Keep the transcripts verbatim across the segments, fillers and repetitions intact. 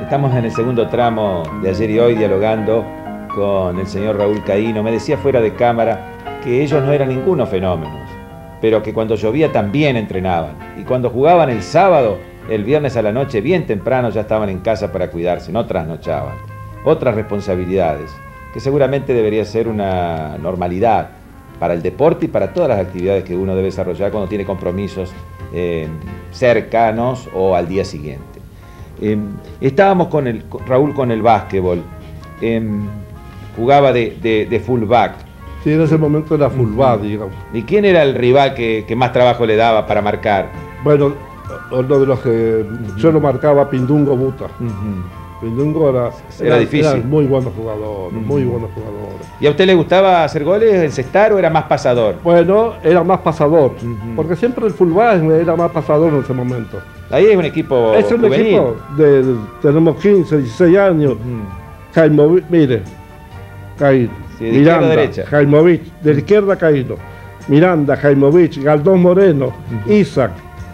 Estamos en el segundo tramo de Ayer y Hoy dialogando con el señor Raúl Caíno. Me decía fuera de cámara que ellos no eran ningunos fenómenos, pero que cuando llovía también entrenaban. Y cuando jugaban el sábado, el viernes a la noche, bien temprano, ya estaban en casa para cuidarse, no trasnochaban. Otras responsabilidades, que seguramente debería ser una normalidad para el deporte y para todas las actividades que uno debe desarrollar cuando tiene compromisos eh, cercanos o al día siguiente. Eh, estábamos con el Raúl con el básquetbol. Eh, jugaba de, de, de fullback. Sí, en ese momento era fullback, digamos. ¿Y quién era el rival que, que más trabajo le daba para marcar? Bueno, uno de los que uh-huh. yo lo marcaba, Pindungo Buta. Uh-huh. Pindungo era, era, era difícil. Era muy buenos jugadores, uh-huh. muy buenos jugadores. ¿Y a usted le gustaba hacer goles, encestar o era más pasador? Bueno, era más pasador, uh-huh. porque siempre el fullback era más pasador en ese momento. Ahí es un equipo Es un juvenil. equipo de, de, tenemos quince, dieciséis años. Uh-huh. Jaimovich, mire, Caíno. Sí, de Miranda, izquierda a derecha. Jaimovich, de la izquierda Caíno. Miranda, Jaimovich, Galdós Moreno, uh-huh. Isaac,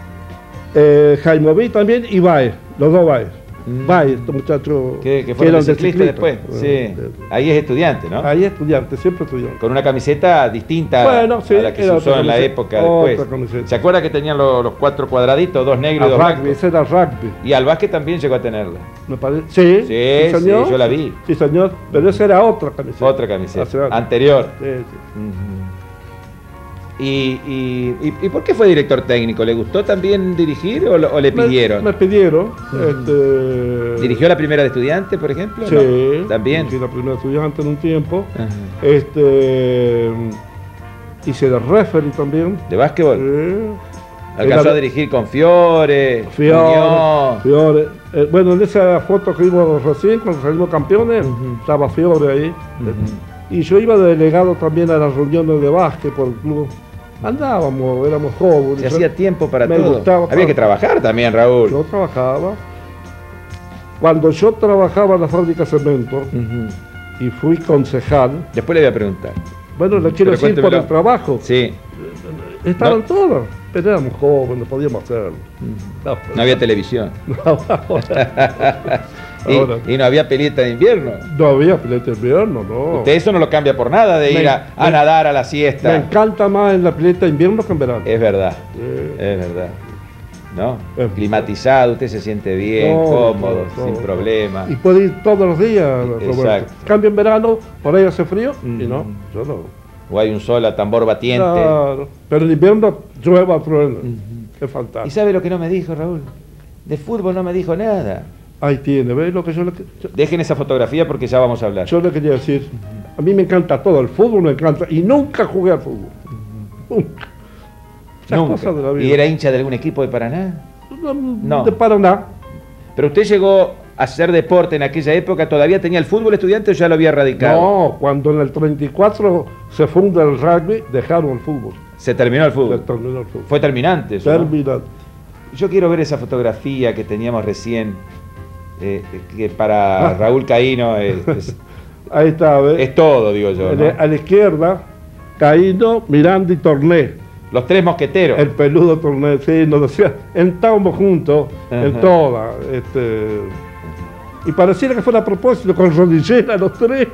eh, Jaimovich también y Baez, los dos Baez. Mm. Baez, estos muchachos que, que fueron de ciclistas después. Bueno, sí. de, ahí es estudiante, ¿no? Ahí es estudiante, siempre estudiante. Con una camiseta distinta bueno, sí, a la que se usó en la época después. Camiseta. ¿Se acuerda que tenían los, los cuatro cuadraditos, dos negros a y dos rugby, blancos? Ese era rugby. Y al básquet también llegó a tenerla. Me parece. Sí, sí, sí, señor. Sí, yo la vi. Sí, señor, pero esa era otra camiseta. Otra camiseta, anterior. Sí, sí. Uh-huh. ¿Y, y, y, ¿Y por qué fue director técnico? ¿Le gustó también dirigir o, lo, o le pidieron? Me, me pidieron. Uh-huh. este... ¿Dirigió la primera de estudiante, por ejemplo? Sí. ¿No? ¿También? Sí, la primera de estudiante en un tiempo. Uh-huh. Este... Hice de referee también. ¿De básquetbol? Sí. ¿Alcanzó Era... a dirigir con Fiore? Fiore. Fiore. Eh, bueno, en esa foto que vimos recién, cuando salimos campeones, uh-huh. estaba Fiore ahí. Uh-huh. Y yo iba de delegado también a las reuniones de básquet por el club. Andábamos, éramos jóvenes. Se hacía tiempo para me todo. Gustaba, Había que trabajar también, Raúl. Yo trabajaba. Cuando yo trabajaba en la fábrica de cemento uh-huh. y fui concejal. Después le voy a preguntar. Bueno, le quiero decir por el trabajo. Sí. Estaban no. todas. Pero éramos jóvenes, podíamos hacerlo. Uh-huh. No, no había televisión. No, ahora. Y, Ahora, y no había pileta de invierno. No había pileta de invierno, no. Usted eso no lo cambia por nada de me, ir a, a me, nadar a la siesta. Me encanta más en la pileta de invierno que en verano. Es verdad, sí. es verdad. ¿No? Es Climatizado, usted se siente bien, no, cómodo, no, sin no. problema. Y puede ir todos los días, Roberto. Exacto. Cambio en verano, por ahí hace frío, mm. y no, yo no. O hay un sol a tambor batiente. Claro, pero en invierno llueva, truena. Mm-hmm. Qué fantástico. ¿Y sabe lo que no me dijo, Raúl? De fútbol no me dijo nada. Ahí tiene, ¿ves lo que yo le yo, Dejen esa fotografía porque ya vamos a hablar. Yo le quería decir, a mí me encanta todo, el fútbol me encanta, y nunca jugué al fútbol. Nunca. Nunca. De la vida. ¿Y era hincha de algún equipo de Paraná? No, no. De Paraná. Pero usted llegó a hacer deporte en aquella época, ¿todavía tenía el fútbol estudiante o ya lo había radicado? No, cuando en el treinta y cuatro se funda el rugby, dejaron el fútbol. ¿Se terminó el fútbol? Se terminó el fútbol. Fue terminante eso, Terminante. ¿no? Yo quiero ver esa fotografía que teníamos recién, eh, que para ah. Raúl Caíno es, es, ahí está, ¿ves? Es todo, digo yo, ¿no? A la izquierda, Caíno, Miranda y Torné. Los tres mosqueteros. El peludo Torné, sí, nos decía, estábamos juntos, uh-huh. en toda, este... Y pareciera que fuera a propósito, con rodillera los tres.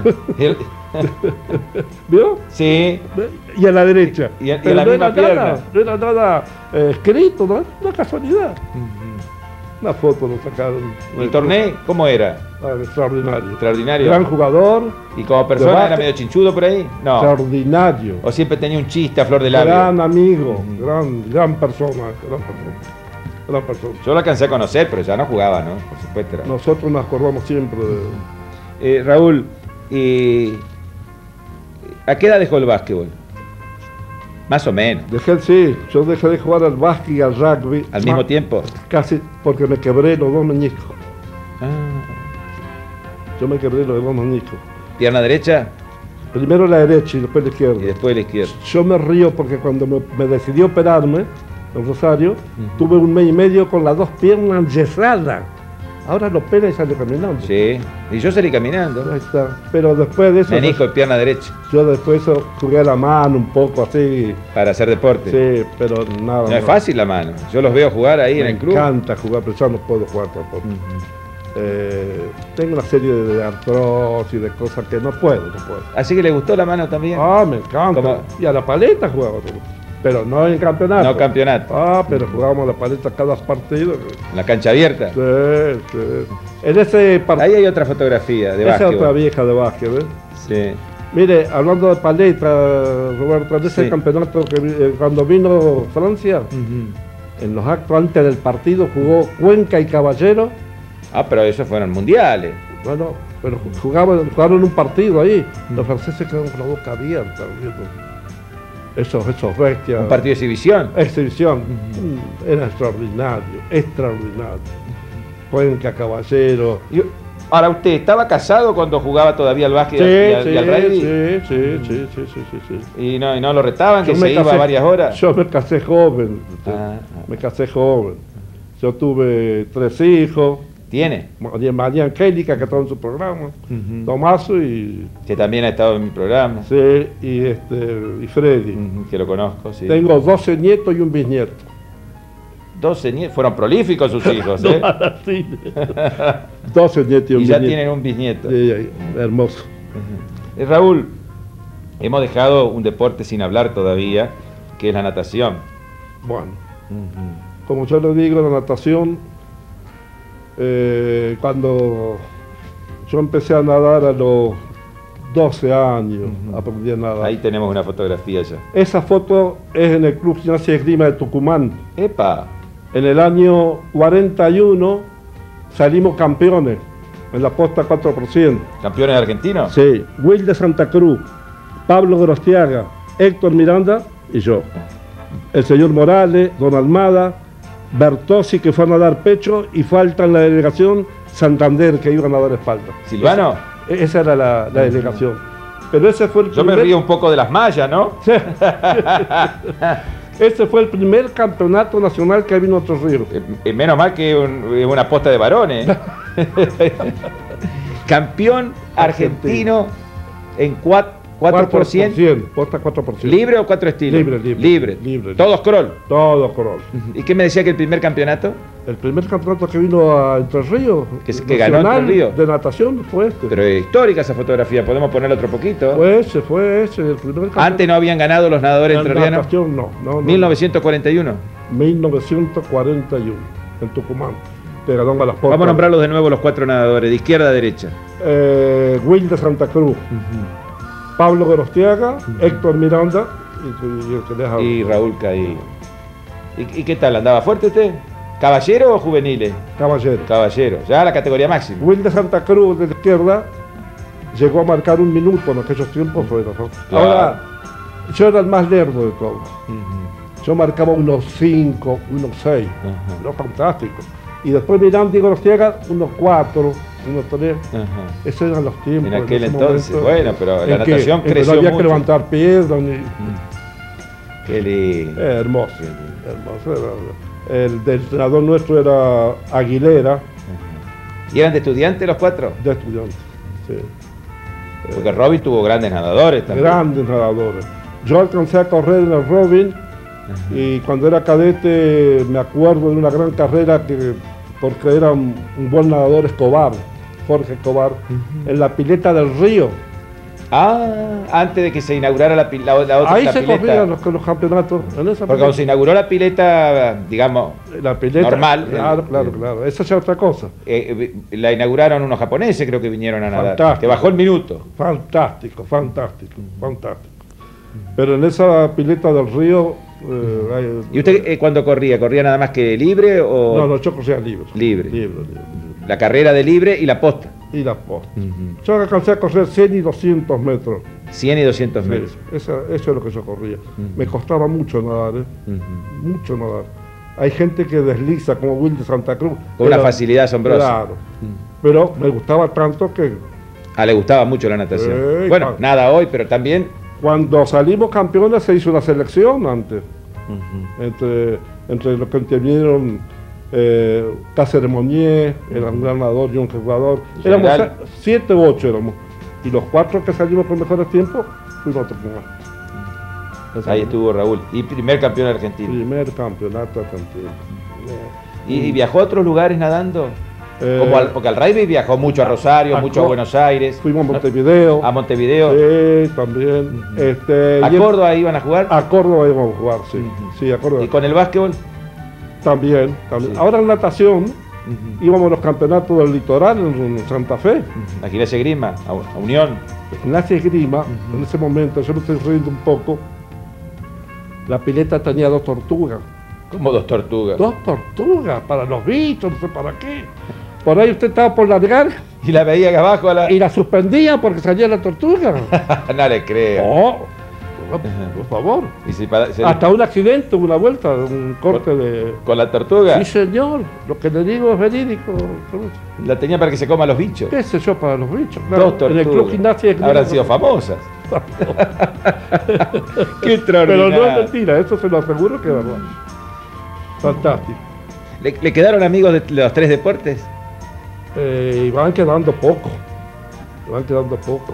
¿Vio? Sí. Y a la derecha. Y a, y a la no misma pierna. Nada, no era nada eh, escrito, ¿no? Una casualidad. Uh-huh. Una foto nos sacaron. ¿Y el torneo cómo era? Ah, extraordinario. Extraordinario. Gran jugador. ¿Y como persona era medio chinchudo por ahí? No. Extraordinario. ¿O siempre tenía un chiste a flor de labio? Gran amigo, uh-huh. gran, gran persona, gran persona. Gran persona. Yo lo alcancé a conocer, pero ya no jugaba, ¿no? Por supuesto. Era... Nosotros nos acordamos siempre de... Eh, Raúl, eh, ¿a qué edad dejó el básquetbol? Más o menos. Dejé, sí, yo dejé de jugar al básquet y al rugby. ¿Al mismo tiempo? Casi, porque me quebré los dos meñiscos. Ah. Yo me quebré los dos meñiscos. ¿Pierna derecha? Primero la derecha y después la izquierda. Y después la izquierda. Yo me río porque cuando me, me decidí operarme, en Rosario, uh-huh. tuve un mes y medio con las dos piernas yesadas. Ahora lo opera y sale caminando. Sí, y yo salí caminando. Ahí está. Pero después de eso... Menisco y pierna derecha. Yo después eso jugué a la mano un poco así. Para hacer deporte. Sí, pero nada. No, no es fácil la mano. Yo los veo jugar ahí me en el club. Me encanta jugar, pero ya no puedo jugar tampoco. Uh-huh. Eh, tengo una serie de artrosis y de cosas que no puedo, no puedo. Así que le gustó la mano también. Ah, me encanta. ¿Cómo? Y a la paleta jugaba, pero no en campeonato. No campeonato. Ah, pero jugábamos a la paleta cada partido. En la cancha abierta. Sí, sí. En ese partido. Ahí hay otra fotografía de Esa es básquetbol. otra vieja de básquet, ¿ves? Sí. Mire, hablando de paleta, Roberto, en ese Sí. campeonato que vi- eh, cuando vino Francia, Uh-huh. en los actos antes del partido jugó Cuenca y Caballero. Ah, pero esos fueron mundiales. Bueno, pero jugaban, jugaron un partido ahí. Los franceses quedaron con la boca abierta viendo esos, esos bestias. Un partido de exhibición. Exhibición. Mm, Era extraordinario, extraordinario. Cuenca, Caballero. Y- Ahora, ¿usted estaba casado cuando jugaba todavía al básquet Sí, y, al, sí, y al rugby? sí, sí, sí, sí, sí, sí, sí. Y no, y no lo retaban, que Yo se me iba casé- varias horas. Yo me casé joven. Ah, ah. Me casé joven. Yo tuve tres hijos. ¿Tiene? María, María Angélica, que estaba en su programa. Ujú. Tomaso y, Que también ha estado en mi programa. sí, y, este, y Freddy. Ujú, que lo conozco, sí. Tengo doce nietos y un bisnieto. doce nietos. Fueron prolíficos sus hijos, ¿eh? Sí. doce nietos y un Y ya bisnieto. tienen un bisnieto. Sí, sí, hermoso. Eh, Raúl, hemos dejado un deporte sin hablar todavía, que es la natación. Bueno, como yo le digo, la natación, eh, cuando yo empecé a nadar a los doce años, Ujú. aprendí a nadar. Ahí tenemos una fotografía ya. Esa foto es en el Club Gimnasia de Esgrima de Tucumán. ¡Epa! En el año cuarenta y uno salimos campeones en la posta cuatro por ciento. ¿Campeones argentinos? Sí, Will de Santa Cruz, Pablo Gorostiaga, Héctor Miranda y yo. El señor Morales, Don Almada, Bertossi, que fue a nadar pecho, y falta en la delegación Santander, que iba a nadar espalda. ¿Silvano? Esa, esa era la, la delegación. Pero ese fue el Yo me primer- río un poco de las mallas, ¿no? Ese fue el primer campeonato nacional que vino a Entre Ríos. Eh, eh, menos mal que un- es una posta de varones. Campeón argentino en cuatro por ciento. Posta cuatro por ciento. ¿Libre o cuatro estilos? Libre, libre. Libre. Libre. Todos crawl. Todo corolla. ¿Y qué me decía que el primer campeonato? El primer campeonato que vino a Entre Ríos, Que se- que ganó nacional Entre Ríos. de natación, fue este. Pero es histórica esa fotografía, podemos ponerle otro poquito. Fue ese, fue ese, el primer campeonato. Antes no habían ganado los nadadores En entrerrianos. natación no, no, no. mil novecientos cuarenta y uno. mil novecientos cuarenta y uno, en Tucumán. Que ganó a las postas. Vamos a nombrarlos de nuevo los cuatro nadadores, de izquierda a derecha. Eh, Will de Santa Cruz, Pablo Gorostiaga, Héctor Miranda y, y el que les habla. Y Raúl Caí. ¿Y, ¿Y qué tal? ¿Andaba fuerte usted? ¿Caballero o juveniles? Caballero. Caballero, ya la categoría máxima. Will de Santa Cruz de la izquierda llegó a marcar un minuto en aquellos tiempos. Fue, ¿no? Claro. Ahora, yo era el más lerdo de todos. Yo marcaba unos cinco, unos seis. Ajá. Lo fantástico. Y después Miranda y Gorostiaga, unos cuatro, unos tres. Ajá. Esos eran los tiempos. En aquel ese entonces, momento, bueno, pero en la que- natación en que creció no había mucho. que levantar piedras. Ni, Qué lindo. eh, hermoso. Qué lindo. hermoso era- el del entrenador nuestro era Aguilera, Ajá. ¿Y eran de estudiantes los cuatro? de estudiantes. Sí. Porque Robin tuvo grandes nadadores también. Grandes nadadores. Yo alcancé a correr en el Robin y cuando era cadete me acuerdo de una gran carrera que, porque era un, un buen nadador Escobar, Jorge Escobar, en la pileta del río. Ah, antes de que se inaugurara la, pi- la, la otra Ahí la se pileta. corrían los, los campeonatos. En esa Porque cuando se pileta. inauguró la pileta, digamos, La pileta, normal, Claro, el- claro, el- claro. Esa es otra cosa. eh, eh, la inauguraron unos japoneses, creo que vinieron a nadar. Fantástico. Que bajó el minuto. Fantástico, fantástico, fantástico. Pero en esa pileta del río. eh, hay- ¿Y usted eh, cuando corría? ¿Corría nada más que libre o No, no, yo corría libre. Libre. Libre, libre. la carrera de libre y la posta? Y la posta. Yo alcancé a correr cien y doscientos metros. cien y doscientos Sí, metros. esa- eso es lo que yo corría. Me costaba mucho nadar, ¿eh? Ujú. Mucho nadar. Hay gente que desliza como Will de Santa Cruz. Con una Pero- facilidad asombrosa. Claro. Pero me gustaba tanto que Ah, le gustaba mucho la natación. Sí, bueno, claro. nada hoy, pero también. cuando salimos campeones se hizo una selección antes. Entre, entre los que intervinieron eh, Cáceres Monier, era un gran nadador y un jugador. ¿Y Éramos general? se- siete u ocho éramos. Y los cuatro que salimos con mejores tiempos fuimos a Tucumán. Ese Ahí fue estuvo Raúl. Y primer campeón el argentino. primer campeonato argentino. ¿Y, y viajó a otros lugares nadando? Eh, Como al, porque al rugby viajó mucho a Rosario, a mucho a Buenos Aires. Fuimos a Montevideo. A Montevideo. Sí, también. Uh-huh. este, ¿A Córdoba iban a jugar? A Córdoba íbamos a jugar, sí. Uh-huh. Sí, a Córdoba. ¿Y con el básquetbol? También. también. Sí. Ahora en natación, uh-huh. íbamos a los campeonatos del litoral en Santa Fe. Uh-huh. ¿A Gimnasia Esgrima? ¿A Unión? Gimnasia Esgrima, uh-huh. en ese momento, yo me estoy riendo un poco, la pileta tenía dos tortugas. ¿Cómo dos tortugas? Dos tortugas, para los bichos, no sé para qué. Por ahí usted estaba por largar. Y la veía acá abajo. A la... Y la suspendía porque salía la tortuga. No le creo. Oh, por favor. ¿Y si para, se... Hasta un accidente, una vuelta, un corte ¿Con, de... ¿Con la tortuga? Sí, señor. Lo que le digo es verídico. La tenía para que se coma los bichos. ¿Qué sé yo para los bichos? Claro, dos tortugas. En el club gimnasia... Habrán sido famosas. Qué extraordinario. Pero no es mentira, eso se lo aseguro que es verdad. Fantástico. ¿Le, ¿Le quedaron amigos de los tres deportes? Eh, y van quedando poco, van quedando poco.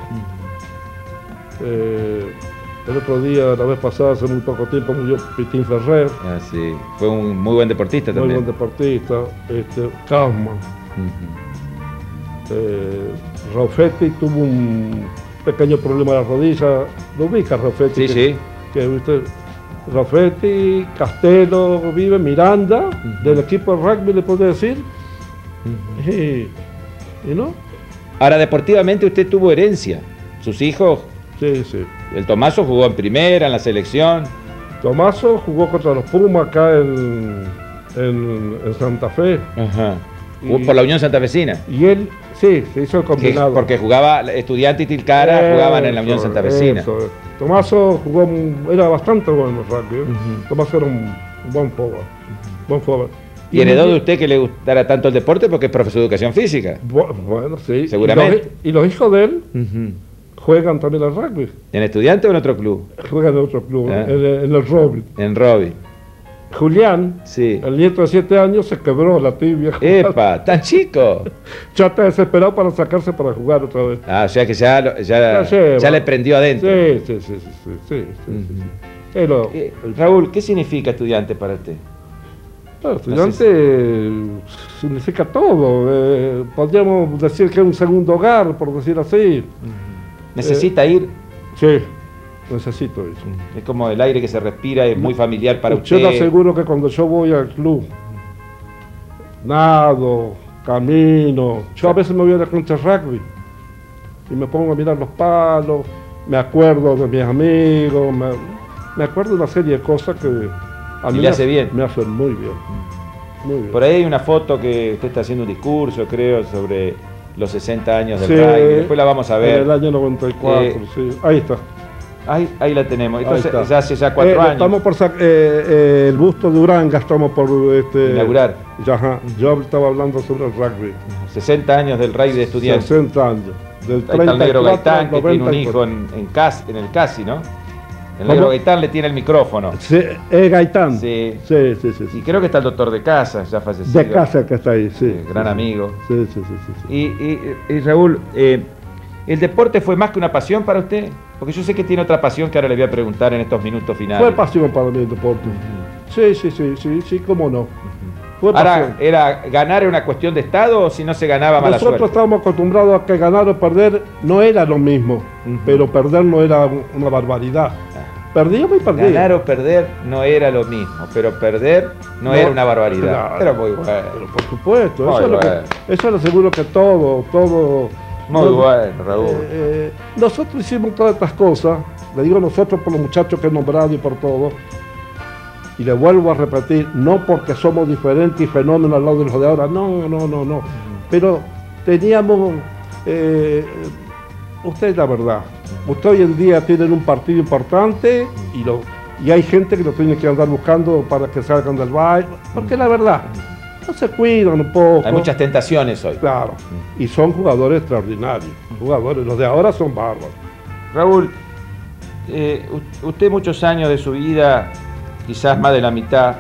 Eh, el otro día, la vez pasada, hace muy poco tiempo, murió Pitín Ferrer. Ah, sí. Fue un muy buen deportista muy también. Muy buen deportista. Este, Kaufman. Uh-huh. eh, Raufetti tuvo un pequeño problema de la rodilla. ¿Lo ubica Raufetti? Sí, que, sí. Que, ¿viste? Raufetti, Castelo, vive Miranda, uh-huh. del equipo de rugby, le puedo decir. Uh-huh. y, y no. Ahora, deportivamente usted tuvo herencia. Sus hijos. Sí, sí. El Tomaso jugó en primera, en la selección. Tomaso jugó contra los Pumas acá en, en, en Santa Fe. Ajá. Y, por la Unión Santafesina. Y él, sí, se hizo el combinado. Que, porque jugaba Estudiante y Tilcara, eso, jugaban en la Unión Santafesina. Eso. Tomaso jugó, era bastante bueno en rugby. Uh-huh. Tomaso era un, un buen forward. Uh-huh. Buen forward. ¿Y heredó de usted que le gustara tanto el deporte porque es profesor de educación física? Bueno, sí. Seguramente. Y los, y los hijos de él uh-huh. juegan también al rugby. ¿En Estudiante o en otro club? Juegan en otro club, ¿Ah? en, en el Robbie. En Robbie. Julián, sí. el nieto de siete años, se quebró la tibia. ¡Epa! ¡Tan chico! Ya está desesperado para sacarse para jugar otra vez. Ah, o sea que ya, ya, ya, ya le prendió adentro. Sí, sí, sí, sí, sí, sí, sí, uh-huh. sí. Pero, eh, Raúl, ¿qué significa estudiante para usted? Claro, estudiante no sé si... significa todo. Eh, podríamos decir que es un segundo hogar, por decir así. Uh-huh. ¿Necesita eh, ir? Sí. Necesito eso. Es como el aire que se respira, es muy familiar para yo usted. Yo le aseguro que cuando yo voy al club, nado, camino, yo a veces me voy a la cancha de rugby y me pongo a mirar los palos, me acuerdo de mis amigos, me, me acuerdo de una serie de cosas que a mí le hace bien. Me hacen muy bien, muy bien. Por ahí hay una foto que usted está haciendo un discurso, creo, sobre los sesenta años del sí, rugby. Después la vamos a ver. En el año noventa y cuatro, eh, sí. Ahí está. Ahí, ahí la tenemos. Entonces, ya hace ya cuatro eh, años. Estamos por eh, eh, el busto de Uranga, estamos por este, inaugurar. Ya, ajá, yo estaba hablando sobre el rugby. sesenta años del rugby de estudiantes. sesenta años. Del ahí está el negro Gaitán, que tiene un hijo en, en, Cas, en el Casi, ¿no? El negro Gaitán le tiene el micrófono. Sí, es Gaitán. Sí. Sí, sí, sí, sí. Y creo que está el doctor de Casa, ya fallecido. De Casa que está ahí, sí. sí gran sí, amigo. Sí, sí, sí. sí, sí. Y, y, y Raúl, eh, ¿el deporte fue más que una pasión para usted? Porque yo sé que tiene otra pasión que ahora le voy a preguntar en estos minutos finales. Fue pasión para mí el deporte. Uh-huh. Sí, sí, sí, sí, sí, cómo no. Fue ahora, ¿era ganar era una cuestión de estado o si no se ganaba mala suerte? Nosotros estábamos acostumbrados a que ganar o perder no era lo mismo, uh-huh. pero perder no era una barbaridad. Ah. Perdíamos y perdíamos. Ganar o perder no era lo mismo, pero perder no, no era una barbaridad. Claro, era muy bueno. Pero por supuesto, muy eso, bueno. Es lo que, eso lo seguro que todo, todo... Muy no, bueno, Raúl. Eh, eh, nosotros hicimos todas estas cosas, le digo nosotros por los muchachos que he nombrado y por todo, y le vuelvo a repetir, no porque somos diferentes y fenómenos al lado de los de ahora, no, no, no, no, uh-huh. pero teníamos, eh, usted es la verdad, usted hoy en día tiene un partido importante y, lo, y hay gente que lo tiene que andar buscando para que salgan del baile, porque es la verdad. No se cuidan un poco. Hay muchas tentaciones hoy. Claro. Y son jugadores extraordinarios. Jugadores. Los de ahora son bárbaros. Raúl, eh, usted muchos años de su vida, quizás más de la mitad,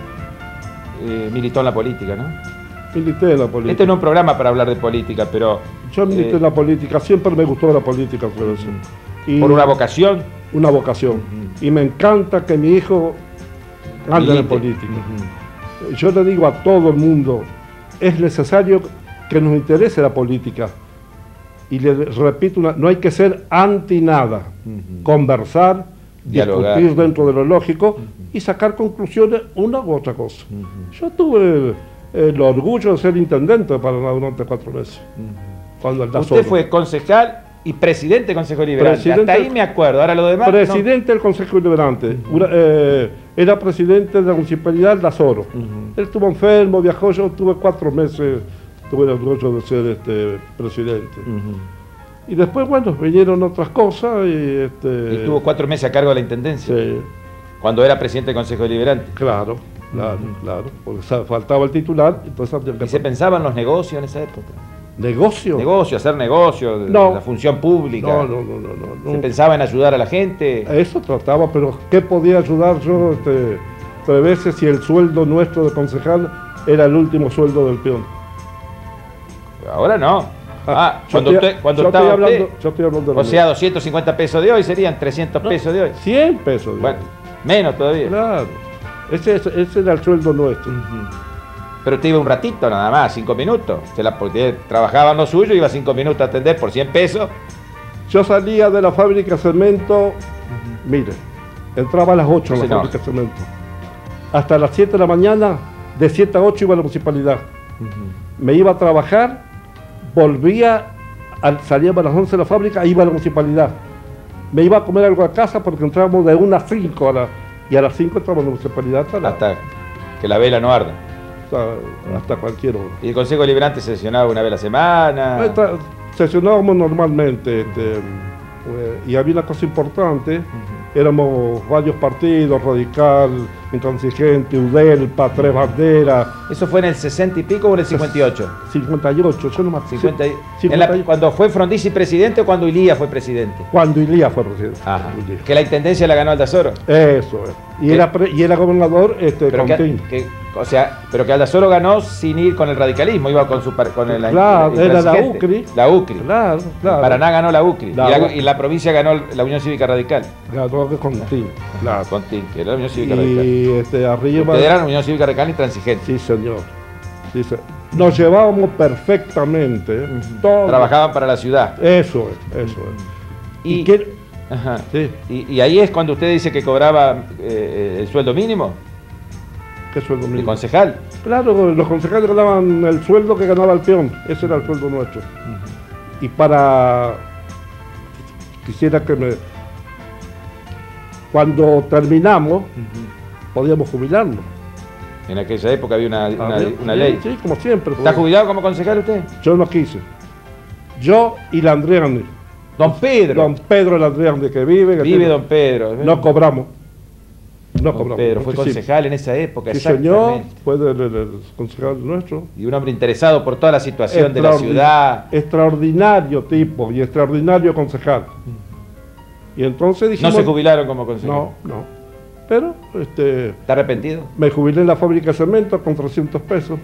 eh, militó en la política, ¿no? Milité en la política. Este no es un programa para hablar de política, pero... Yo milité eh, en la política. Siempre me gustó la política. Por, eso. Y ¿por una vocación? Una vocación. Uh-huh. Y me encanta que mi hijo ande en política. Uh-huh. Yo le digo a todo el mundo, es necesario que nos interese la política. Y le repito, una, no hay que ser anti nada, uh-huh. conversar, dialogar, discutir dentro de lo lógico uh-huh. y sacar conclusiones una u otra cosa. Uh-huh. Yo tuve el, el orgullo de ser intendente de Paraná durante cuatro meses. Uh-huh. Cuando Usted solo. Fue concejal y presidente del Consejo Deliberante. Presidente, hasta ahí me acuerdo, ahora lo demás... Presidente no. del Consejo Deliberante. Uh-huh. eh, era presidente de la Municipalidad de Azoro. Uh-huh. Él estuvo enfermo, viajó, yo tuve cuatro meses, tuve el orgullo de ser este, presidente. Uh-huh. Y después, bueno, vinieron otras cosas y... Este, y estuvo cuatro meses a cargo de la Intendencia. Sí. Cuando era presidente del Consejo Deliberante. Claro, claro, uh-huh. claro. Porque faltaba el titular. Entonces, ¿y se pensaba en los negocios en esa época? ¿Negocio? Negocio, hacer negocio, no. la función pública. No, no, no, no, no. ¿Se pensaba en ayudar a la gente? Eso trataba, pero ¿qué podía ayudar yo este, tres veces si el sueldo nuestro de concejal era el último sueldo del peón? Ahora no. Ah, yo cuando estoy, usted, cuando yo estaba estoy hablando, usted, yo estoy hablando de o sea, doscientos cincuenta pesos de hoy serían trescientos no, pesos de hoy. cien pesos de bueno, hoy. Menos todavía. Claro. Ese, ese era el sueldo nuestro. Uh-huh. Pero usted iba un ratito nada más, cinco minutos. Se la, porque trabajaba en lo suyo, iba cinco minutos a atender por cien pesos. Yo salía de la fábrica de cemento, uh-huh. mire, entraba a las ocho en la fábrica de cemento. Hasta las siete de la mañana, de siete a ocho iba a la municipalidad. Uh-huh. Me iba a trabajar, volvía, al, salía a las once de la fábrica, iba a la municipalidad. Me iba a comer algo a casa porque entrábamos de una a cinco a la, y a las cinco entrábamos a la municipalidad. Hasta, la, hasta que la vela no arda. Hasta, hasta cualquier hora. ¿Y el Consejo Deliberante sesionaba una vez a la semana? Esta, sesionábamos normalmente, este, y había una cosa importante, uh-huh. éramos varios partidos, Radical, Intransigente, UDELPA, Tres Banderas. ¿Eso fue en el sesenta y pico o en el cincuenta y ocho? cincuenta y ocho, yo no me acuerdo. cincuenta, cincuenta, la, ¿Cuando fue Frondizi presidente o cuando Ilía fue presidente? Cuando Ilía fue presidente. Ajá. ¿Que la intendencia la ganó Aldazoro? Eso es. Y, era, pre, y era gobernador este, pero que, que, o sea, pero que Aldazoro ganó sin ir con el radicalismo, iba con su con el claro, la, era la UCRI. La UCRI. Claro, claro. Paraná ganó la UCRI. La y, la, U... y la provincia ganó la Unión Cívica Radical. Ganó con Tin. Claro, con Tin, que era la Unión Cívica y, Radical. Y este, arriba. Ustedes eran Unión Cívica Radical y Transigente. Sí, señor. Sí, señor. Nos llevábamos perfectamente. Uh-huh. Todos. Trabajaban para la ciudad. Eso es, eso es. Y, ¿Y, qué? Ajá. Sí. y, y ahí es cuando usted dice que cobraba eh, el sueldo mínimo. ¿Qué sueldo mínimo? ¿El concejal? Claro, los concejales ganaban el sueldo que ganaba el peón. Ese era el sueldo nuestro. Uh-huh. Y para... Quisiera que me... Cuando terminamos, uh-huh. podíamos jubilarnos. En aquella época había una, una, ¿Ah, una sí, ley. Sí, como siempre. ¿Está jubilado como concejal usted? Yo no quise. Yo y la Landriani. Don Pedro. Don Pedro Landriani que vive. Que vive tiene, don Pedro. No cobramos. No don cobramos. Pedro fue concejal en esa época, sí, señor, fue el, el, el concejal nuestro. Y un hombre interesado por toda la situación de la ciudad. Extraordinario tipo y extraordinario concejal. Y entonces dijimos... ¿No se jubilaron como concejal? No, no. Pero, este... ¿Está arrepentido? Me jubilé en la fábrica de cemento con trescientos pesos.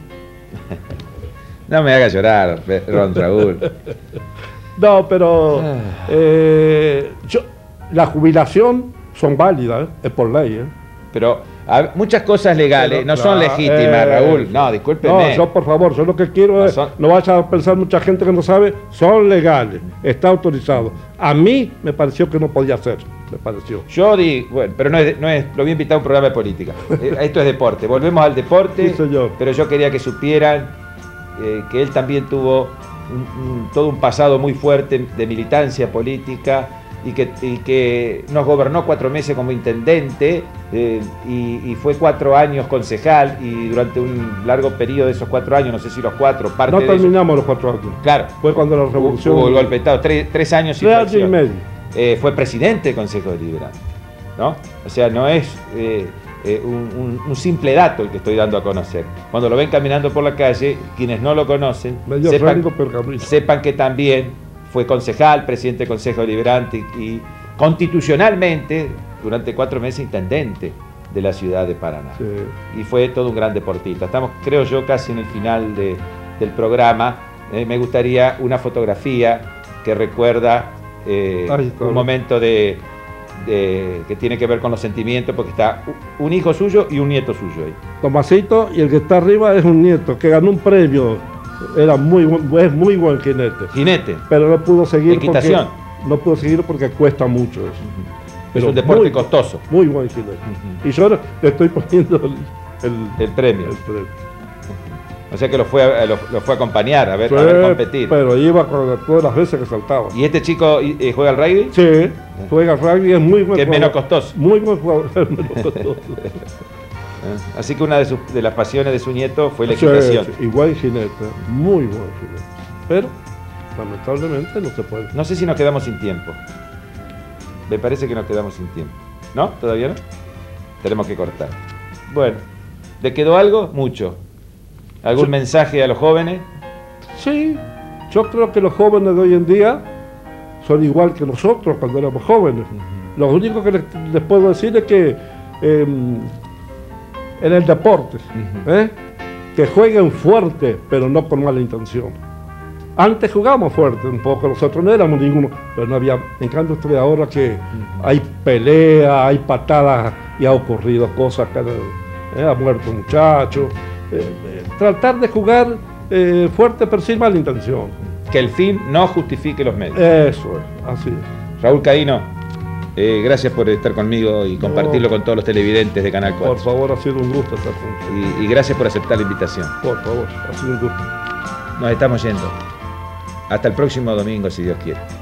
No me haga llorar, Ron Raúl. No, pero... eh, yo, la jubilación son válidas, ¿eh? Es por ley, ¿eh? Pero a, muchas cosas legales pero, no son legítimas, eh, Raúl. No, discúlpeme. No, yo por favor, yo lo que quiero no es, son... no vaya a pensar mucha gente que no sabe, son legales, está autorizado. A mí me pareció que no podía ser, me pareció. Yo di, bueno, pero no es, no es, lo voy a invitar a un programa de política. Esto es deporte, volvemos al deporte. Sí, señor. Pero yo quería que supieran eh, que él también tuvo un, un, todo un pasado muy fuerte de militancia política. Y que, y que nos gobernó cuatro meses como intendente eh, y, y fue cuatro años concejal y durante un largo periodo de esos cuatro años, no sé si los cuatro, parte no de terminamos eso, los cuatro años. Claro. Fue cuando la revolución... Hubo el golpe de Estado, tres, tres años tres años y medio. Eh, fue presidente del Consejo Deliberante, ¿no? O sea, no es eh, eh, un, un, un simple dato el que estoy dando a conocer. Cuando lo ven caminando por la calle, quienes no lo conocen, sepan, sepan que también fue concejal, presidente del Consejo Deliberante y, y constitucionalmente durante cuatro meses intendente de la ciudad de Paraná. Sí. Y fue todo un gran deportista. Estamos, creo yo, casi en el final de, del programa. Eh, me gustaría una fotografía que recuerda eh, Ay, un momento de, de, que tiene que ver con los sentimientos, porque está un hijo suyo y un nieto suyo ahí. Tomasito, y el que está arriba es un nieto que ganó un premio era muy buen, es muy buen jinete. Jinete. Pero no pudo seguir Equitación. porque, no pudo seguir porque cuesta mucho eso. Uh-huh. Pero es un deporte muy, costoso. Muy buen jinete. Uh-huh. Y yo le estoy poniendo el, el, el premio. El premio. O sea que lo fue a, lo, lo fue a acompañar, a ver, sí, a ver competir. Pero iba con todas las veces que saltaba. ¿Y este chico eh, juega al rugby? Sí, juega al rugby, es muy buen que es menos costoso. Muy buen jugador, es menos costoso. Así que una de, sus, de las pasiones de su nieto fue la sí, equitación. Sí, igual jinete, muy buen jinete. Pero, lamentablemente, no se puede. No sé si nos quedamos sin tiempo. Me parece que nos quedamos sin tiempo. ¿No? ¿Todavía no? Tenemos que cortar. Bueno, ¿le quedó algo? Mucho. ¿Algún sí. mensaje a los jóvenes? Sí, yo creo que los jóvenes de hoy en día son igual que nosotros cuando éramos jóvenes. Uh-huh. Lo único que les, les puedo decir es que eh, en el deporte, uh-huh. ¿eh? que jueguen fuerte, pero no con mala intención. Antes jugábamos fuerte un poco, nosotros no éramos ninguno, pero no había, en cambio estoy ahora que uh-huh. hay pelea, hay patadas y ha ocurrido cosas que eh, ha muerto un muchacho. Eh, eh, tratar de jugar eh, fuerte pero sin mala intención. Que el fin no justifique los medios. Eso es, así es. Raúl Caíno, eh, gracias por estar conmigo y compartirlo no, con todos los televidentes de Canal cuatro. Por favor, ha sido un gusto estar contigo. Y, y gracias por aceptar la invitación. Por favor, ha sido un gusto. Nos estamos yendo. Hasta el próximo domingo, si Dios quiere.